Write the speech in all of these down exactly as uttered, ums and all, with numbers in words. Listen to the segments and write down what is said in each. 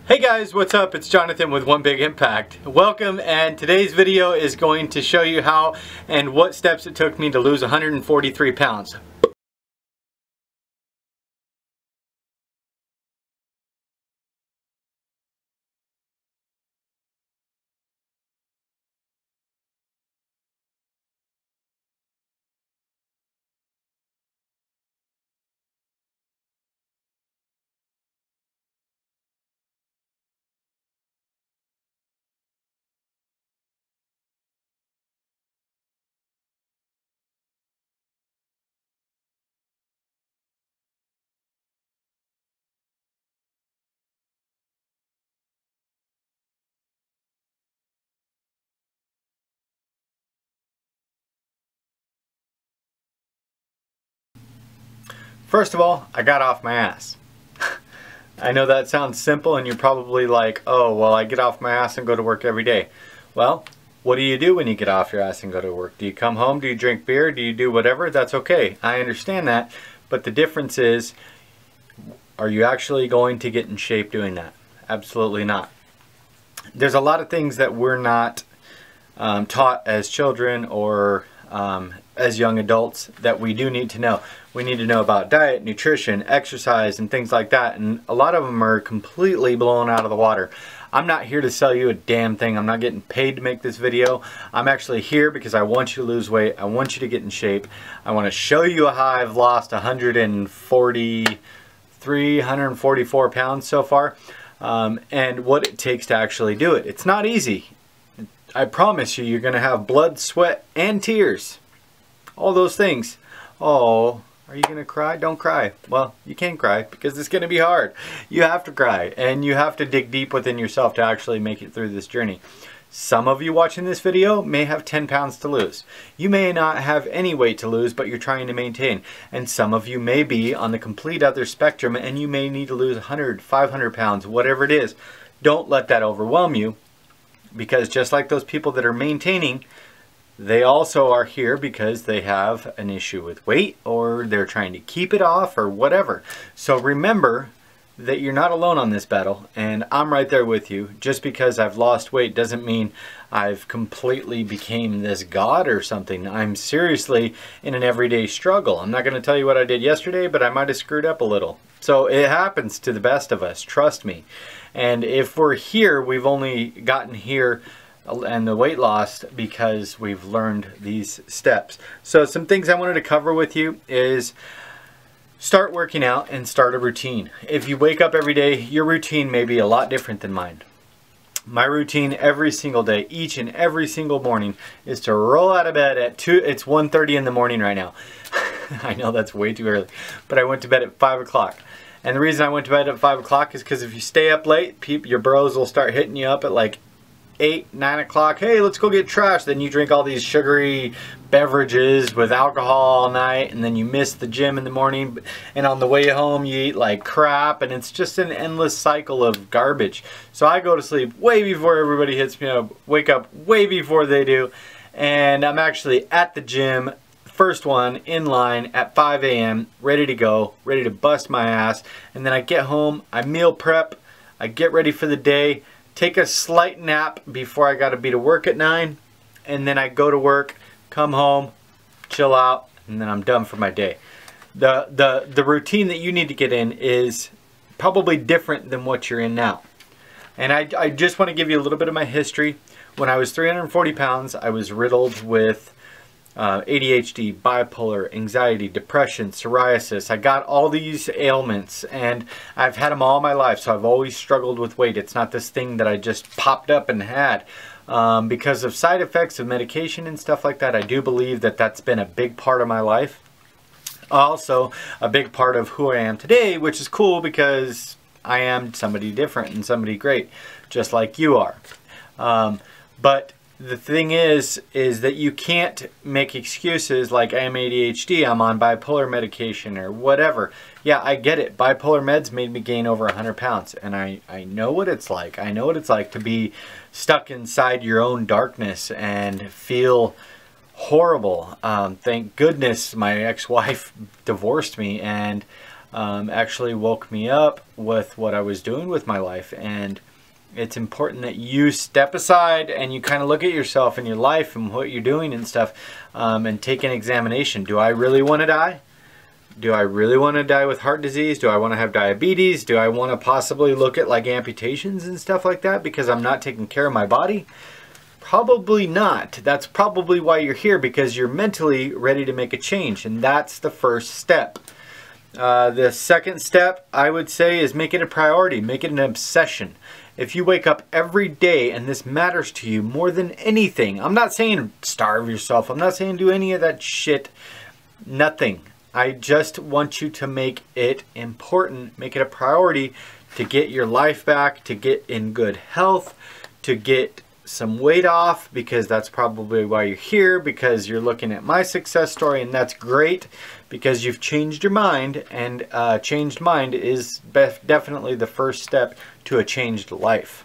Hey guys, what's up? It's Jonathan with One Big Impact. Welcome, and today's video is going to show you how and what steps it took me to lose one hundred forty-three pounds. First of all, I got off my ass. I know that sounds simple and you're probably like, oh, well, I get off my ass and go to work every day. Well, what do you do when you get off your ass and go to work? Do you come home? Do you drink beer? Do you do whatever? That's okay. I understand that. But the difference is, are you actually going to get in shape doing that? Absolutely not. There's a lot of things that we're not um, taught as children or um, as young adults that we do need to know. We need to know about diet, nutrition, exercise, and things like that. And a lot of them are completely blown out of the water. I'm not here to sell you a damn thing. I'm not getting paid to make this video. I'm actually here because I want you to lose weight. I want you to get in shape. I want to show you how I've lost one hundred forty-three, one hundred forty-four pounds so far, um, and what it takes to actually do it. It's not easy. I promise you, you're going to have blood, sweat, and tears. All those things. Oh, are you going to cry? Don't cry. Well, you can't cry because it's going to be hard. You have to cry, and you have to dig deep within yourself to actually make it through this journey. Some of you watching this video may have ten pounds to lose. You may not have any weight to lose, but you're trying to maintain. And some of you may be on the complete other spectrum, and you may need to lose one hundred, five hundred pounds, whatever it is. Don't let that overwhelm you, because just like those people that are maintaining, they also are here because they have an issue with weight, or they're trying to keep it off, or whatever. So remember that you're not alone on this battle, and I'm right there with you. Just because I've lost weight doesn't mean I've completely became this god or something. I'm seriously in an everyday struggle. I'm not going to tell you what I did yesterday, but I might have screwed up a little. So it happens to the best of us, trust me. And if we're here, we've only gotten here and the weight loss because we've learned these steps. So some things I wanted to cover with you is start working out and start a routine. If you wake up every day, your routine may be a lot different than mine. My routine every single day, each and every single morning, is to roll out of bed at two, it's one thirty in the morning right now. I know that's way too early, but I went to bed at five o'clock. And the reason I went to bed at five o'clock is because if you stay up late, people, your bros will start hitting you up at like eight, nine o'clock. Hey, let's go get trash. Then you drink all these sugary beverages with alcohol all night, and then you miss the gym in the morning, and on the way home you eat like crap, and it's just an endless cycle of garbage. So I go to sleep way before everybody hits me up, wake up way before they do, and I'm actually at the gym, first one in line at five A M ready to go, ready to bust my ass. And then I get home, I meal prep, I get ready for the day, take a slight nap before I gotta be to work at nine, and then I go to work, come home, chill out, and then I'm done for my day. The, the, the routine that you need to get in is probably different than what you're in now. And I, I just want to give you a little bit of my history. When I was three hundred forty pounds, I was riddled with uh, A D H D, bipolar, anxiety, depression, psoriasis. I got all these ailments, and I've had them all my life, so I've always struggled with weight. It's not this thing that I just popped up and had. Um, because of side effects of medication and stuff like that, I do believe that that's been a big part of my life. Also, a big part of who I am today, which is cool because I am somebody different and somebody great, just like you are. Um, but the thing is, is that you can't make excuses like I am A D H D, I'm on bipolar medication or whatever. Yeah, I get it. Bipolar meds made me gain over one hundred pounds, and I, I know what it's like. I know what it's like to be stuck inside your own darkness and feel horrible. Um, thank goodness my ex-wife divorced me, and um, actually woke me up with what I was doing with my life. And it's important that you step aside and you kind of look at yourself and your life and what you're doing and stuff, um, and take an examination. Do I really want to die? Do I really want to die with heart disease? Do I want to have diabetes? Do I want to possibly look at like amputations and stuff like that because I'm not taking care of my body? Probably not. That's probably why you're here, because you're mentally ready to make a change, and that's the first step. Uh, the second step, I would say, is make it a priority. Make it an obsession. If you wake up every day and this matters to you more than anything, I'm not saying starve yourself. I'm not saying do any of that shit. Nothing. I just want you to make it important. Make it a priority to get your life back, to get in good health, to get some weight off, because that's probably why you're here, because you're looking at my success story, and that's great because you've changed your mind, and uh, changed mind is definitely the first step to a changed life.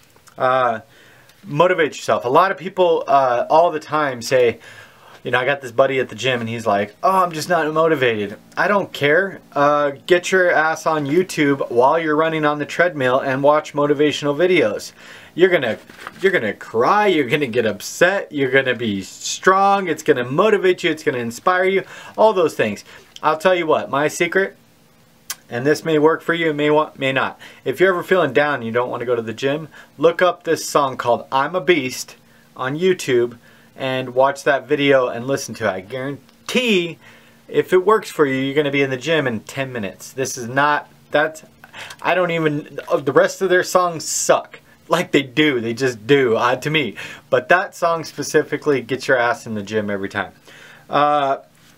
Uh, motivate yourself. A lot of people uh, all the time say, you know, I got this buddy at the gym and he's like, oh, I'm just not motivated. I don't care. Uh, get your ass on YouTube while you're running on the treadmill and watch motivational videos. You're gonna, you're gonna cry, you're gonna get upset, you're gonna be strong, it's gonna motivate you, it's gonna inspire you, all those things. I'll tell you what, my secret, and this may work for you, may want, may not. If you're ever feeling down and you don't want to go to the gym, look up this song called I'm a Beast on YouTube and watch that video and listen to it. I guarantee if it works for you, you're gonna be in the gym in ten minutes. This is not, that's, I don't even, the rest of their songs suck. Like they do, they just do, uh, to me. But that song specifically gets your ass in the gym every time. Uh,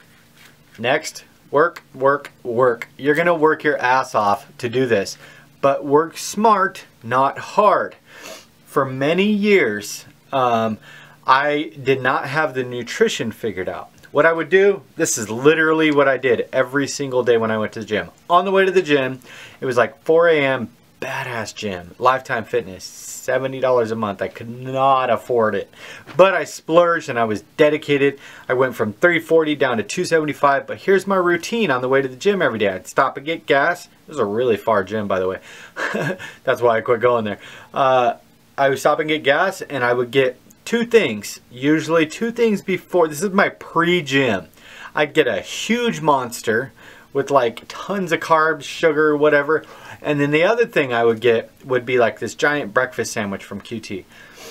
next, work, work, work. You're gonna work your ass off to do this. But work smart, not hard. For many years, um, I did not have the nutrition figured out. What I would do, this is literally what I did every single day when I went to the gym. On the way to the gym, it was like four A M, badass gym, Lifetime Fitness, seventy dollars a month. I could not afford it, but I splurged and I was dedicated. I went from three forty down to two seventy-five, but here's my routine on the way to the gym every day. I'd stop and get gas. It was a really far gym, by the way. That's why I quit going there. Uh, I would stop and get gas, and I would get two things, usually two things before. This is my pre-gym. I'd get a huge Monster with like tons of carbs, sugar, whatever. And then the other thing I would get would be like this giant breakfast sandwich from Q T.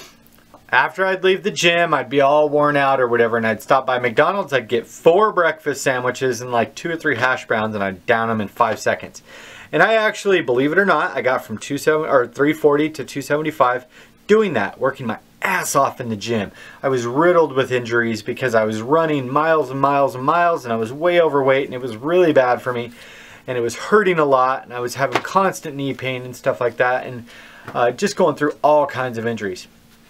After I'd leave the gym, I'd be all worn out or whatever, and I'd stop by McDonald's. I'd get four breakfast sandwiches and like two or three hash browns, and I'd down them in five seconds. And I actually, believe it or not, I got from two seventy or three forty to two seventy-five doing that, working my ass off in the gym. I was riddled with injuries because I was running miles and miles and miles, and I was way overweight, and it was really bad for me. And it was hurting a lot, and I was having constant knee pain and stuff like that, and uh, just going through all kinds of injuries.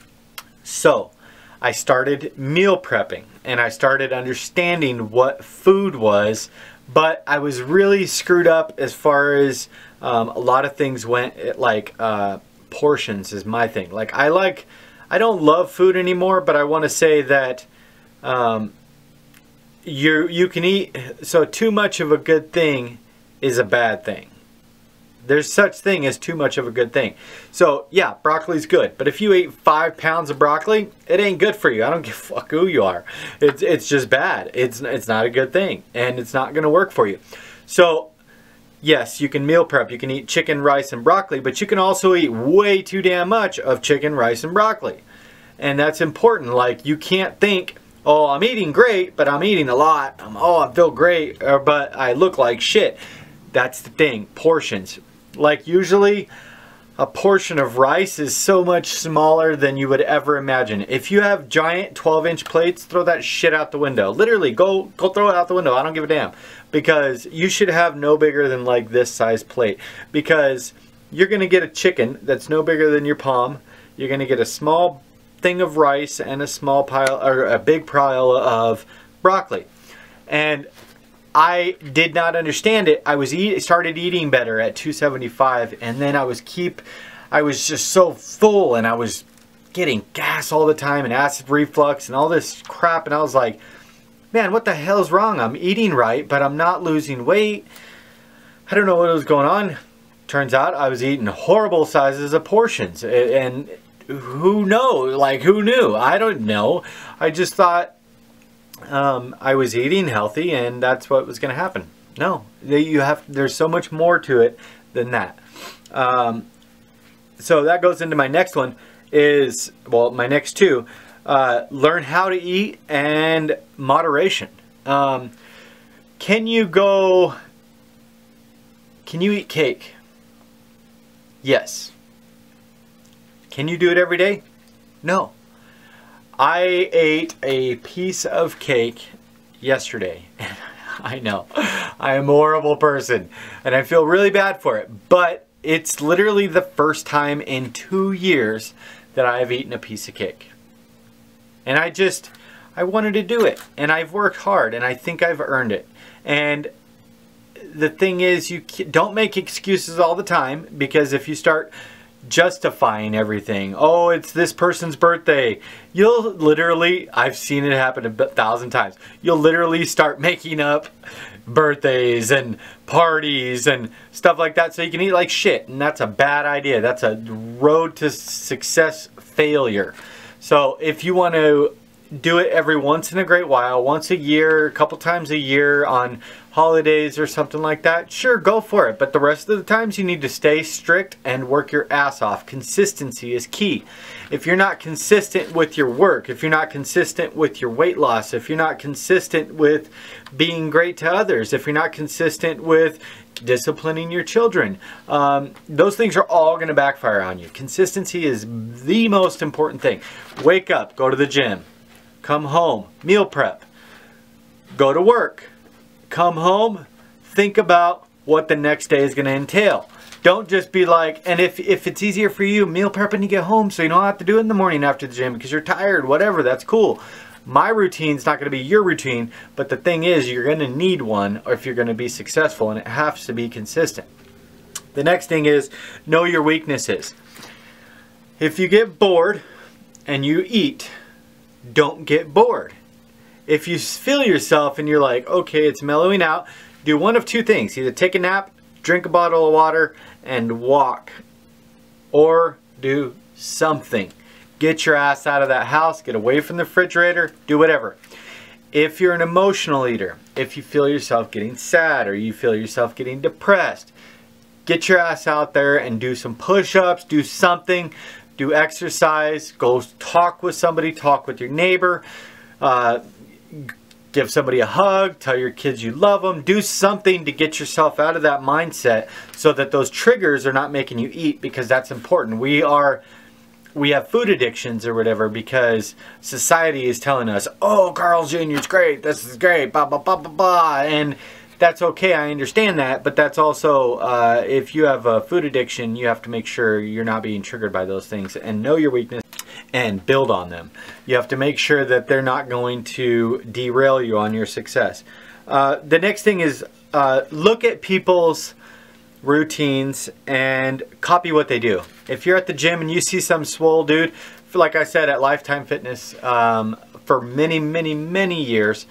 So I started meal prepping, and I started understanding what food was, but I was really screwed up as far as um, a lot of things went. Like uh, portions is my thing. Like I like, I don't love food anymore, but I want to say that um, you you can eat. So too much of a good thing is a bad thing. There's such thing as too much of a good thing. So yeah, broccoli's good, but if you ate five pounds of broccoli, it ain't good for you. I don't give a fuck who you are. It's it's just bad. It's it's not a good thing, and it's not gonna work for you. So yes, you can meal prep. You can eat chicken, rice, and broccoli, but you can also eat way too damn much of chicken, rice, and broccoli, and that's important. Like you can't think, oh, I'm eating great, but I'm eating a lot. I'm, oh, I feel great, or, but I look like shit. That's the thing, portions. Like usually a portion of rice is so much smaller than you would ever imagine. If you have giant twelve inch plates, throw that shit out the window. Literally, go go throw it out the window. I don't give a damn. Because you should have no bigger than like this size plate. Because you're gonna get a chicken that's no bigger than your palm. You're gonna get a small thing of rice and a small pile, or a big pile of broccoli. And I did not understand it. I was eat, started eating better at two seventy-five, and then I was keep, I was just so full, and I was getting gas all the time and acid reflux and all this crap, and I was like, man, what the hell is wrong? I'm eating right, but I'm not losing weight. I don't know what was going on. Turns out I was eating horrible sizes of portions, and who knows, like who knew? I don't know. I just thought um, I was eating healthy and that's what was going to happen. No, you have, there's so much more to it than that. Um, so that goes into my next one is, well, my next two, uh, learn how to eat and moderation. Um, can you go, can you eat cake? Yes. Can you do it every day? No. I ate a piece of cake yesterday. I know. I am a horrible person and I feel really bad for it. But it's literally the first time in two years that I have eaten a piece of cake. And I just, I wanted to do it. And I've worked hard and I think I've earned it. And the thing is, you don't make excuses all the time, because if you start justifying everything, oh, it's this person's birthday, you'll literally, I've seen it happen a thousand times, you'll literally start making up birthdays and parties and stuff like that so you can eat like shit, and that's a bad idea. That's a road to success failure. So if you want to do it every once in a great while, once a year, a couple times a year on holidays or something like that, sure, go for it. But the rest of the times you need to stay strict and work your ass off. Consistency is key. If you're not consistent with your work, if you're not consistent with your weight loss, if you're not consistent with being great to others, if you're not consistent with disciplining your children, um, those things are all going to backfire on you. Consistency is the most important thing. Wake up, go to the gym, come home, meal prep, go to work, come home, think about what the next day is going to entail. Don't just be like, and if, if it's easier for you, meal prep when you get home so you don't have to do it in the morning after the gym because you're tired, whatever, that's cool. My routine's not going to be your routine, but the thing is, you're going to need one or if you're going to be successful, and it has to be consistent. The next thing is, know your weaknesses. If you get bored and you eat, don't get bored. If you feel yourself and you're like, okay, it's mellowing out, do one of two things. Either take a nap, drink a bottle of water, and walk. Or do something. Get your ass out of that house, get away from the refrigerator, do whatever. If you're an emotional eater, if you feel yourself getting sad or you feel yourself getting depressed, get your ass out there and do some push-ups, do something, do exercise, go talk with somebody, talk with your neighbor, uh, give somebody a hug, tell your kids you love them, do something to get yourself out of that mindset so that those triggers are not making you eat, because that's important. We are, we have food addictions or whatever because society is telling us, oh, Carl's Junior is great, this is great, blah, blah, blah, blah, blah, and that's okay, I understand that, but that's also, uh, if you have a food addiction, you have to make sure you're not being triggered by those things and know your weakness and build on them. You have to make sure that they're not going to derail you on your success. Uh, the next thing is uh, look at people's routines and copy what they do. If you're at the gym and you see some swole dude, like I said at Lifetime Fitness um, for many, many, many years,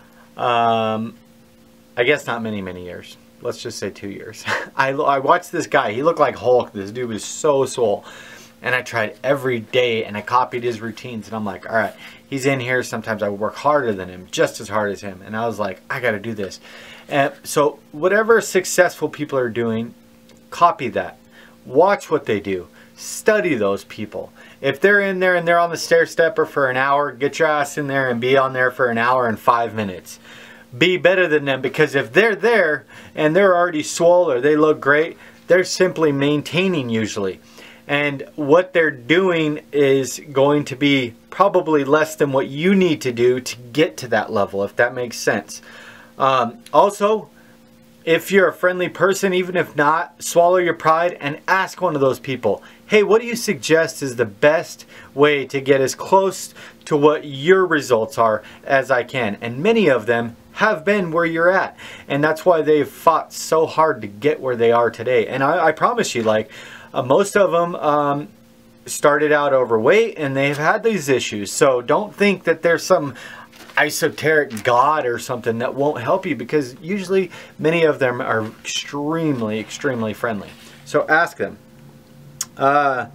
um, I guess not many, many years. Let's just say two years. I, I watched this guy. He looked like Hulk. This dude was so swole. And I tried every day and I copied his routines. And I'm like, all right, he's in here. Sometimes I work harder than him, just as hard as him. And I was like, I got to do this. And so whatever successful people are doing, copy that. Watch what they do. Study those people. If they're in there and they're on the stair stepper for an hour, get your ass in there and be on there for an hour and five minutes. Be better than them, because if they're there and they're already swole or they look great, they're simply maintaining usually. And what they're doing is going to be probably less than what you need to do to get to that level, if that makes sense. Um, also, if you're a friendly person, even if not, swallow your pride and ask one of those people, hey, what do you suggest is the best way to get as close to what your results are as I can? And many of them have been where you're at. And that's why they've fought so hard to get where they are today. And I, I promise you, like, Uh, most of them um, started out overweight and they've had these issues. So don't think that there's some esoteric god or something that won't help you, because usually many of them are extremely, extremely friendly. So ask them. Uh,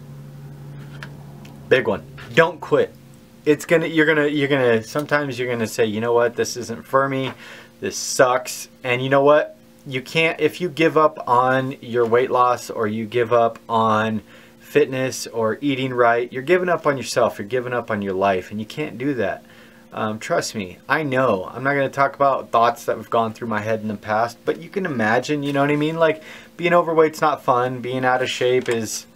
big one. Don't quit. It's gonna, you're gonna, you're gonna, sometimes you're gonna say, you know what, this isn't for me. This sucks. And you know what? You can't, if you give up on your weight loss, or you give up on fitness or eating right, you're giving up on yourself. You're giving up on your life, and you can't do that. Um, trust me, I know. I'm not going to talk about thoughts that have gone through my head in the past, but you can imagine, you know what I mean? Like, being overweight's not fun. Being out of shape is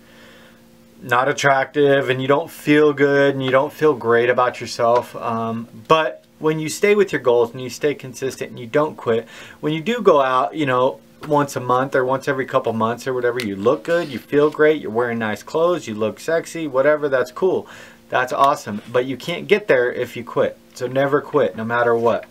not attractive, and you don't feel good, and you don't feel great about yourself. Um, but when you stay with your goals and you stay consistent and you don't quit, when you do go out, you know, once a month or once every couple months or whatever, you look good, you feel great, you're wearing nice clothes, you look sexy, whatever, that's cool. That's awesome. But you can't get there if you quit. So never quit, no matter what.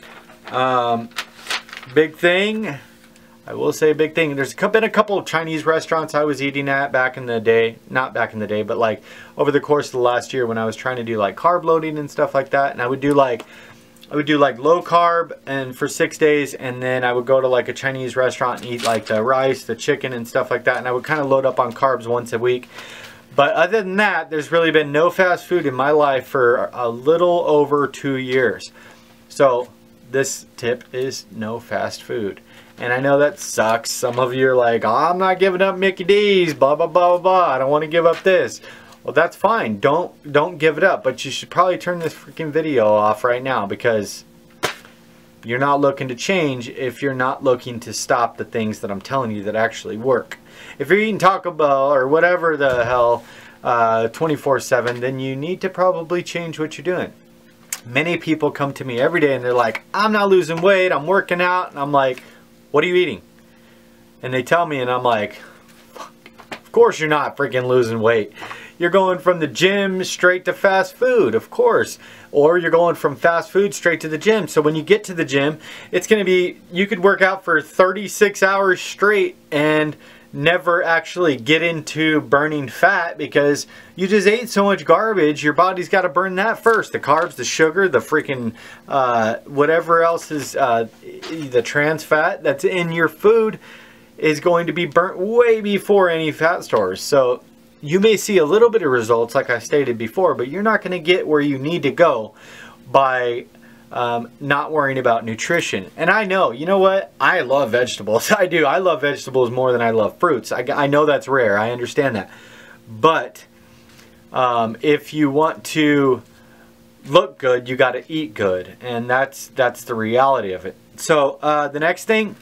Um, big thing, I will say big thing. There's been a couple of Chinese restaurants I was eating at back in the day. Not back in the day, but like over the course of the last year when I was trying to do like carb loading and stuff like that. And I would do like, I would do like low carb and for six days. And then I would go to like a Chinese restaurant and eat like the rice, the chicken and stuff like that. And I would kind of load up on carbs once a week. But other than that, there's really been no fast food in my life for a little over two years. So this tip is no fast food. And I know that sucks. Some of you are like, oh, I'm not giving up Mickey D's, blah, blah, blah, blah, blah. I don't want to give up this. Well, that's fine. Don't, don't give it up. But you should probably turn this freaking video off right now, because you're not looking to change if you're not looking to stop the things that I'm telling you that actually work. If you're eating Taco Bell or whatever the hell uh, twenty-four seven, then you need to probably change what you're doing. Many people come to me every day and they're like, I'm not losing weight, I'm working out. And I'm like, what are you eating? And they tell me, and I'm like, fuck, of course you're not freaking losing weight. You're going from the gym straight to fast food, of course. Or you're going from fast food straight to the gym. So when you get to the gym, it's going to be, you could work out for thirty-six hours straight and never actually get into burning fat, because you just ate so much garbage. Your body's got to burn that first. The carbs, the sugar, the freaking uh, whatever else is uh, the trans fat that's in your food is going to be burnt way before any fat stores. So you may see a little bit of results like I stated before, but you're not going to get where you need to go by Um, not worrying about nutrition. And I know, you know what? I love vegetables. I do. I love vegetables more than I love fruits. I, I know that's rare. I understand that. But um, if you want to look good, you got to eat good. And that's, that's the reality of it. So uh, the next thing,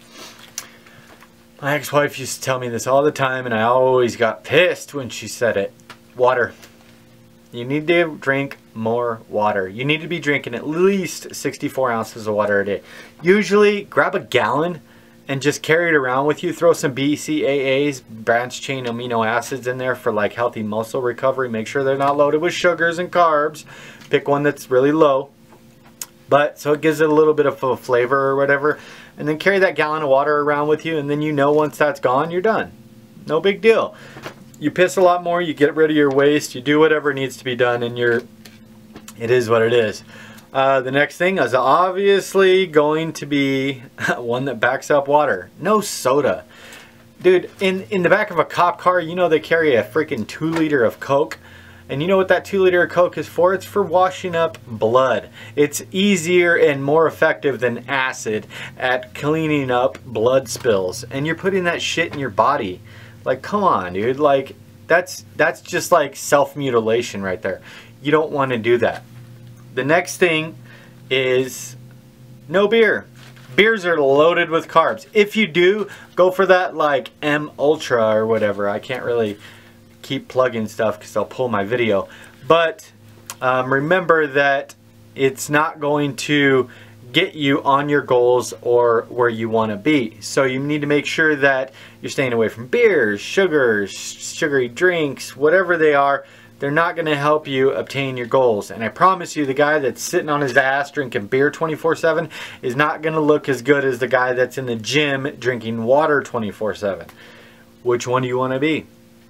my ex-wife used to tell me this all the time, and I always got pissed when she said it. Water. You need to drink more water. You need to be drinking at least sixty-four ounces of water a day. Usually, grab a gallon and just carry it around with you. Throw some B C A As, branched chain amino acids, in there for like healthy muscle recovery. Make sure they're not loaded with sugars and carbs. Pick one that's really low, but so it gives it a little bit of a flavor or whatever. And then carry that gallon of water around with you, and then you know once that's gone, you're done. No big deal. You piss a lot more, you get rid of your waste, you do whatever needs to be done, and you're, it is what it is. Uh, the next thing is obviously going to be one that backs up water. No soda. Dude, in, in the back of a cop car, you know they carry a freaking two liter of Coke. And you know what that two liter of Coke is for? It's for washing up blood. It's easier and more effective than acid at cleaning up blood spills. And you're putting that shit in your body. Like, come on, dude. Like, that's that's just like self-mutilation right there. You don't want to do that. The next thing is no beer. Beers are loaded with carbs. If you do, go for that like M Ultra or whatever. I can't really keep plugging stuff because they'll pull my video. But um, remember that it's not going to get you on your goals or where you want to be. So you need to make sure that you're staying away from beers, sugars, sugary drinks, whatever they are. They're not going to help you obtain your goals. And I promise you, the guy that's sitting on his ass drinking beer twenty-four seven is not going to look as good as the guy that's in the gym drinking water twenty-four seven. Which one do you want to be?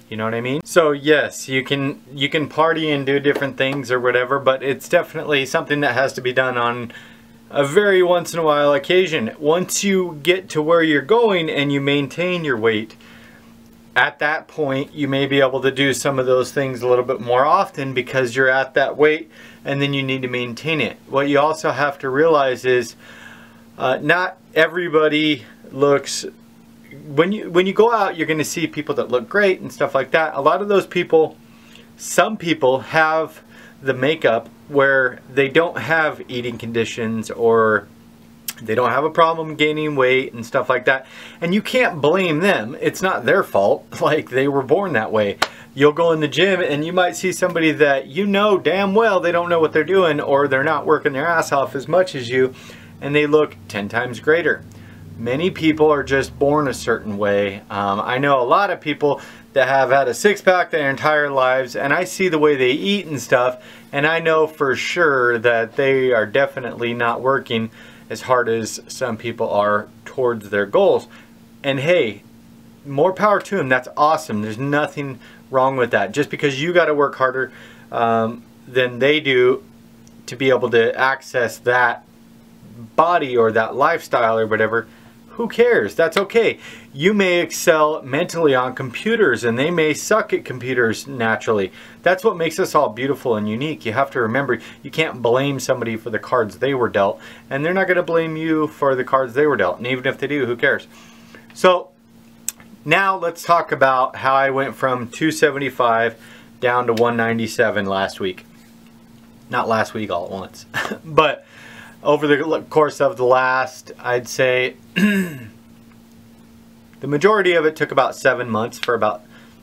You know what I mean? So yes, you can you can party and do different things or whatever, but it's definitely something that has to be done on a very once in a while occasion. Once you get to where you're going and you maintain your weight, at that point you may be able to do some of those things a little bit more often because you're at that weight and then you need to maintain it. What you also have to realize is uh, not everybody looks, when you when you go out, you're going to see people that look great and stuff like that. A lot of those people, some people have the makeup where they don't have eating conditions or they don't have a problem gaining weight and stuff like that. And you can't blame them. It's not their fault. Like, they were born that way. You'll go in the gym and you might see somebody that you know damn well they don't know what they're doing, or they're not working their ass off as much as you, and they look ten times greater. Many people are just born a certain way. Um, I know a lot of people that have had a six-pack their entire lives, and I see the way they eat and stuff, and I know for sure that they are definitely not working as hard as some people are towards their goals. And hey, more power to them. That's awesome. There's nothing wrong with that. Just because you got to work harder um, than they do to be able to access that body or that lifestyle or whatever, who cares? That's okay. You may excel mentally on computers and they may suck at computers naturally. That's what makes us all beautiful and unique. You have to remember, you can't blame somebody for the cards they were dealt, and they're not going to blame you for the cards they were dealt. And even if they do, who cares? So now let's talk about how I went from two seventy-five down to one ninety-seven last week. Not last week all at once, but over the course of the last, I'd say, the majority of it took about seven months for about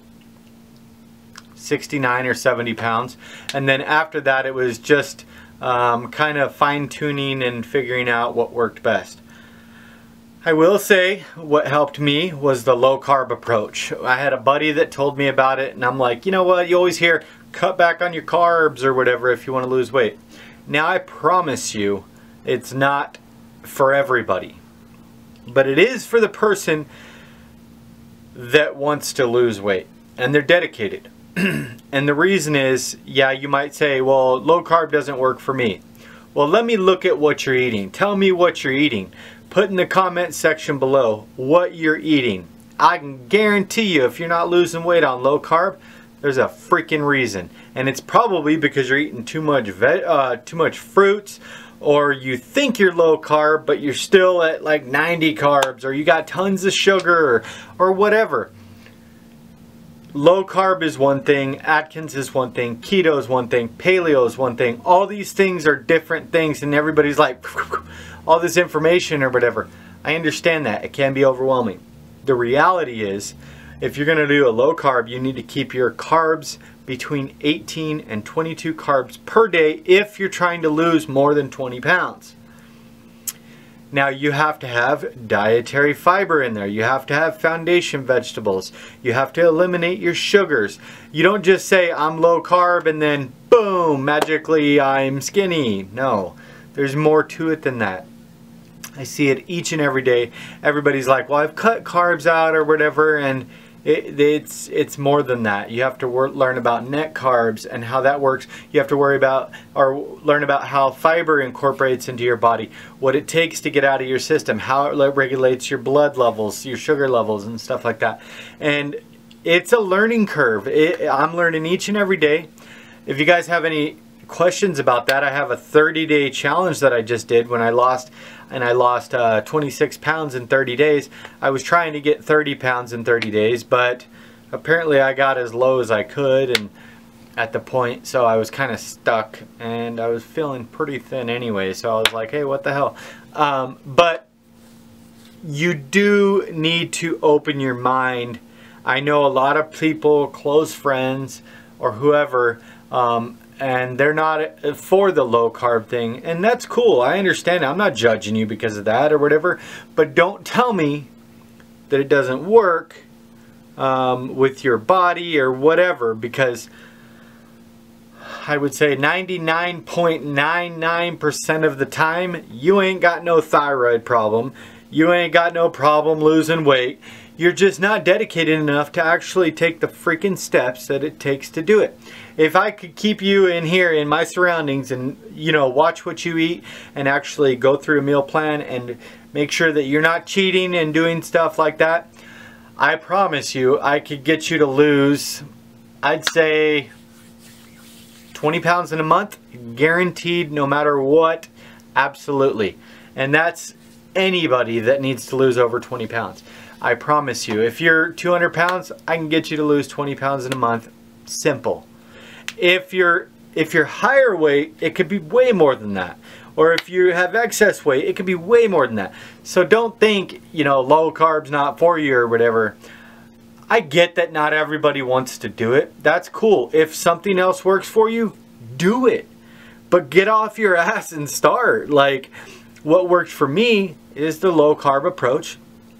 sixty-nine or seventy pounds. And then after that, it was just um, kind of fine-tuning and figuring out what worked best. I will say what helped me was the low-carb approach. I had a buddy that told me about it, and I'm like, you know what, you always hear, cut back on your carbs or whatever if you want to lose weight. Now, I promise you, it's not for everybody, but it is for the person that wants to lose weight and they're dedicated. And the reason is, yeah, you might say, well, low carb doesn't work for me. Well, let me look at what you're eating. Tell me what you're eating. Put in the comment section below what you're eating. I can guarantee you, if you're not losing weight on low carb, there's a freaking reason. And it's probably because you're eating too much ve uh, too much fruits, or you think you're low carb, but you're still at like ninety carbs, or you got tons of sugar, or, or whatever. Low carb is one thing, Atkins is one thing, keto is one thing, paleo is one thing. All these things are different things, and everybody's like, all this information or whatever. I understand that. It can be overwhelming. The reality is, if you're going to do a low carb, you need to keep your carbs between eighteen and twenty-two carbs per day if you're trying to lose more than twenty pounds. Now, you have to have dietary fiber in there. You have to have foundation vegetables. You have to eliminate your sugars. You don't just say, I'm low carb, and then boom, magically I'm skinny. No, there's more to it than that. I see it each and every day. Everybody's like, well, I've cut carbs out or whatever, and It, it's it's more than that. You have to work, learn about net carbs and how that works. You have to worry about or learn about how fiber incorporates into your body, what it takes to get out of your system, how it regulates your blood levels, your sugar levels, and stuff like that. And it's a learning curve. It, I'm learning each and every day. If you guys have any questions about that, I have a thirty day challenge that I just did when I lost and I lost uh, twenty-six pounds in thirty days. I was trying to get thirty pounds in thirty days, but apparently I got as low as I could and at the point, so I was kind of stuck, and I was feeling pretty thin anyway, so I was like, hey, what the hell. Um, but you do need to open your mind. I know a lot of people, close friends or whoever, um, and they're not for the low carb thing, and that's cool. I understand. I'm not judging you because of that or whatever, but don't tell me that it doesn't work um, with your body or whatever, because I would say ninety-nine point nine nine percent of the time you ain't got no thyroid problem, you ain't got no problem losing weight, You're just not dedicated enough to actually take the freaking steps that it takes to do it. If I could keep you in here in my surroundings and, you know, watch what you eat and actually go through a meal plan and make sure that you're not cheating and doing stuff like that, I promise you I could get you to lose, I'd say, twenty pounds in a month, guaranteed, no matter what. Absolutely. And that's anybody that needs to lose over twenty pounds. I promise you, if you're two hundred pounds, I can get you to lose twenty pounds in a month. Simple. If you're if you're higher weight, it could be way more than that. Or if you have excess weight, it could be way more than that. So don't think, you know, low carbs not for you or whatever. I get that not everybody wants to do it. That's cool. If something else works for you, do it. But get off your ass and start. Like, what works for me is the low carb approach.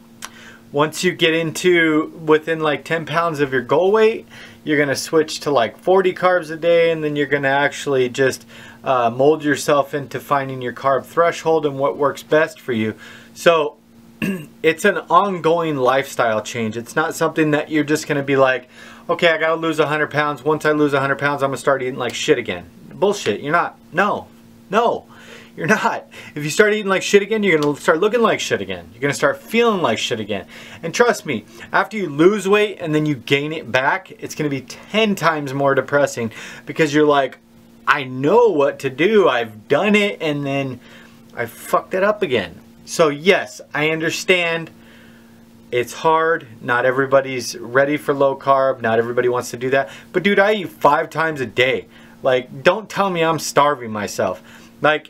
Once you get into within like ten pounds of your goal weight, you're going to switch to like forty carbs a day, and then you're going to actually just uh, mold yourself into finding your carb threshold and what works best for you. So it's an ongoing lifestyle change. It's not something that you're just going to be like, okay, I got to lose one hundred pounds. Once I lose one hundred pounds, I'm going to start eating like shit again. Bullshit. You're not. No. No. You're not. If you start eating like shit again, you're going to start looking like shit again. You're going to start feeling like shit again. And trust me, after you lose weight and then you gain it back, it's going to be ten times more depressing, because you're like, I know what to do. I've done it, and then I fucked it up again. So yes, I understand it's hard. Not everybody's ready for low carb. Not everybody wants to do that. But dude, I eat five times a day. Like, don't tell me I'm starving myself. Like,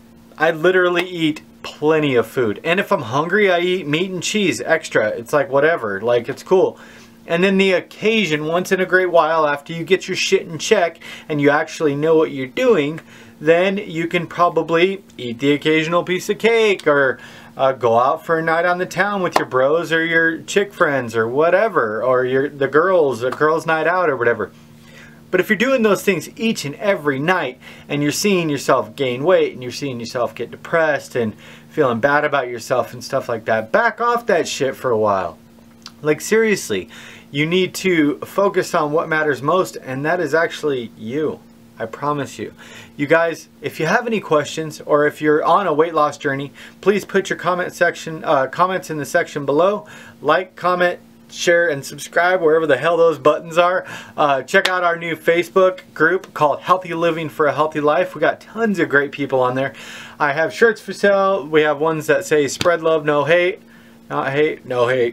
I literally eat plenty of food. And if I'm hungry, I eat meat and cheese extra. It's like whatever. Like, it's cool. And then the occasion, once in a great while, after you get your shit in check and you actually know what you're doing, then you can probably eat the occasional piece of cake, or uh, go out for a night on the town with your bros or your chick friends or whatever, or your the girls, a girls' night out or whatever. But if you're doing those things each and every night, and you're seeing yourself gain weight, and you're seeing yourself get depressed and feeling bad about yourself and stuff like that, back off that shit for a while. Like, seriously, you need to focus on what matters most, and that is actually you. I promise you. You guys, if you have any questions, or if you're on a weight loss journey, please put your comment section, uh, comments in the section below. Like, comment, share, and subscribe wherever the hell those buttons are. Uh, check out our new Facebook group called Healthy Living for a Healthy Life. We got tons of great people on there. I have shirts for sale. We have ones that say spread love, no hate. Not hate, no hate.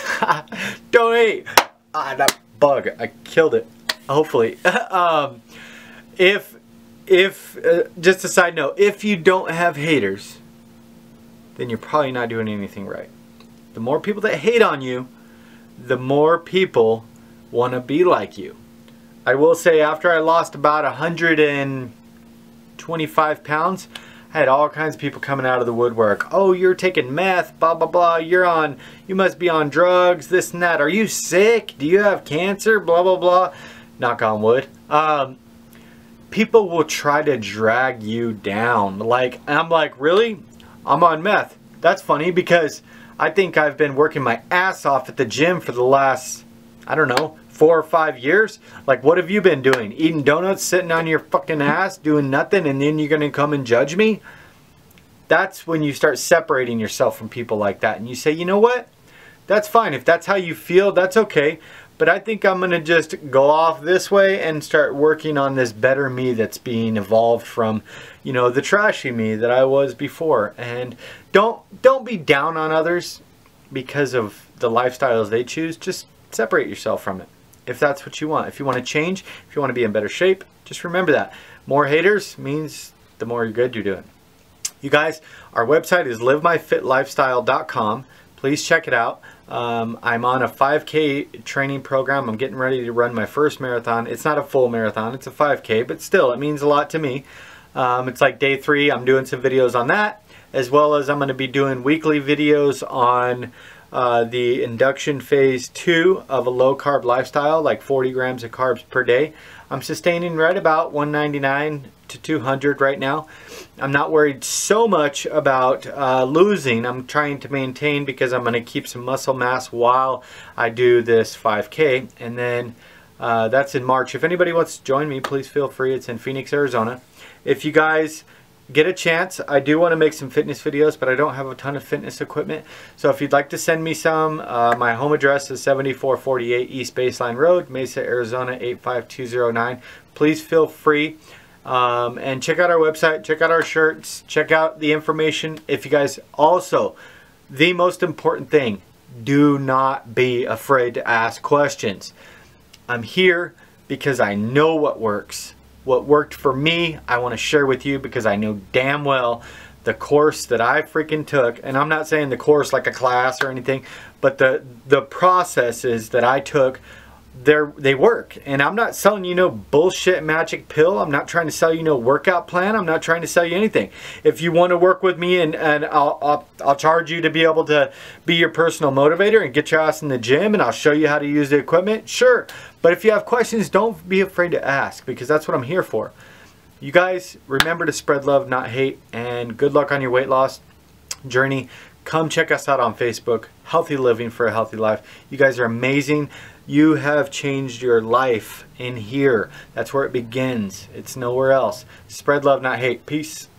Don't hate. Ah, that bug. I killed it. Hopefully. um, if, if uh, just a side note, if you don't have haters, then you're probably not doing anything right. The more people that hate on you, the more people want to be like you. I will say, after I lost about one hundred twenty-five pounds, I had all kinds of people coming out of the woodwork. Oh, you're taking meth, blah, blah, blah. You're on, you must be on drugs, this and that. Are you sick? Do you have cancer? Blah, blah, blah. Knock on wood. Um, people will try to drag you down. Like, I'm like, really? I'm on meth. That's funny, because I think I've been working my ass off at the gym for the last, I don't know, four or five years. Like, what have you been doing? Eating donuts, sitting on your fucking ass, doing nothing, and then you're going to come and judge me? That's when you start separating yourself from people like that. And you say, you know what? That's fine. If that's how you feel, that's okay. But I think I'm going to just go off this way and start working on this better me that's being evolved from, you know, the trashy me that I was before. And don't don't be down on others because of the lifestyles they choose. Just separate yourself from it if that's what you want. If you want to change, if you want to be in better shape, just remember that. More haters means the more good you're doing. You guys, our website is live my fit lifestyle dot com. Please check it out. Um, I'm on a five K training program. I'm getting ready to run my first marathon. It's not a full marathon, it's a five K, but still, it means a lot to me. Um, it's like day three. I'm doing some videos on that, as well as I'm going to be doing weekly videos on uh, the induction phase two of a low carb lifestyle, like forty grams of carbs per day. I'm sustaining right about one ninety-nine to two hundred right now. I'm not worried so much about uh, losing. I'm trying to maintain because I'm going to keep some muscle mass while I do this five K. And then uh, that's in March. If anybody wants to join me, please feel free. It's in Phoenix, Arizona. If you guys get a chance, I do want to make some fitness videos, but I don't have a ton of fitness equipment. So if you'd like to send me some, uh, my home address is seventy-four forty-eight East Baseline Road, Mesa, Arizona eight five two zero nine. Please feel free. Um, and check out our website, check out our shirts, check out the information. If you guys also, the most important thing, do not be afraid to ask questions. I'm here because I know what works. What worked for me, I want to share with you because I know damn well the course that I freaking took, and I'm not saying the course like a class or anything, but the, the processes that I took, They're, they work. And I'm not selling you no bullshit magic pill. I'm not trying to sell you no workout plan. I'm not trying to sell you anything. If you want to work with me and, and I'll, I'll, I'll charge you to be able to be your personal motivator and get your ass in the gym, and I'll show you how to use the equipment, sure. But if you have questions, don't be afraid to ask, because that's what I'm here for. You guys, remember to spread love, not hate, and good luck on your weight loss journey. Come check us out on Facebook, Healthy Living for a Healthy Life. You guys are amazing. You have changed your life in here. That's where it begins. It's nowhere else. Spread love, not hate. Peace.